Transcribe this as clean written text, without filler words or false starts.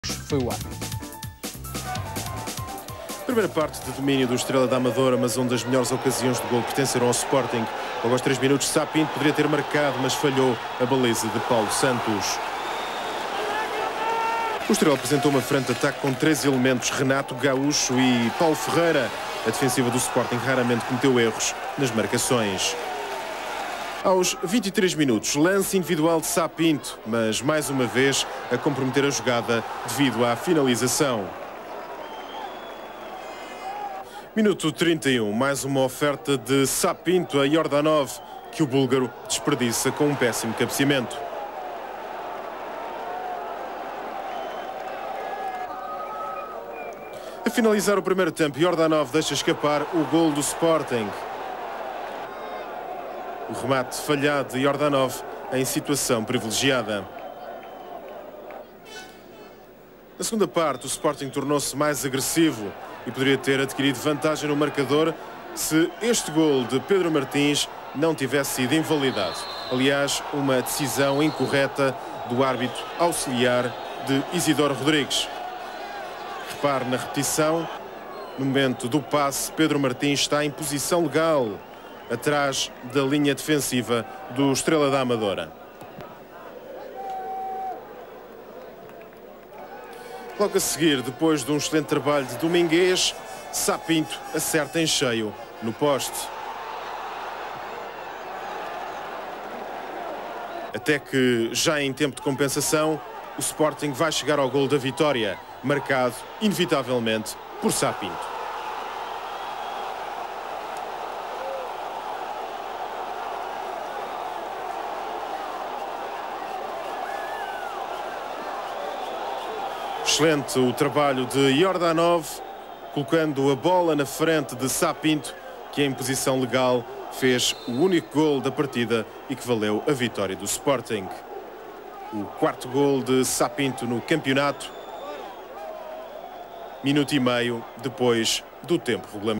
Foi o árbitro. Primeira parte de domínio do Estrela da Amadora, mas uma das melhores ocasiões de gol pertenceram ao Sporting. Logo aos 3 minutos, Sá Pinto poderia ter marcado, mas falhou a baliza de Paulo Santos. O Estrela apresentou uma frente de ataque com 3 elementos: Renato, Gaúcho e Paulo Ferreira. A defensiva do Sporting raramente cometeu erros nas marcações. Aos 23 minutos, lance individual de Sá Pinto, mas mais uma vez a comprometer a jogada devido à finalização. Minuto 31, mais uma oferta de Sá Pinto a Yordanov, que o búlgaro desperdiça com um péssimo cabeceamento. A finalizar o primeiro tempo, Yordanov deixa escapar o gol do Sporting. O remate falhado de Yordanov em situação privilegiada. Na segunda parte, o Sporting tornou-se mais agressivo e poderia ter adquirido vantagem no marcador se este gol de Pedro Martins não tivesse sido invalidado. Aliás, uma decisão incorreta do árbitro auxiliar de Isidoro Rodrigues. Repare na repetição, no momento do passe, Pedro Martins está em posição legal, atrás da linha defensiva do Estrela da Amadora. Logo a seguir, depois de um excelente trabalho de Domingues, Sá Pinto acerta em cheio no poste. Até que, já em tempo de compensação, o Sporting vai chegar ao gol da vitória, marcado, inevitavelmente, por Sá Pinto. Excelente o trabalho de Yordanov, colocando a bola na frente de Sá Pinto, que em posição legal fez o único gol da partida e que valeu a vitória do Sporting. O quarto gol de Sá Pinto no campeonato, minuto e meio depois do tempo regulamentar.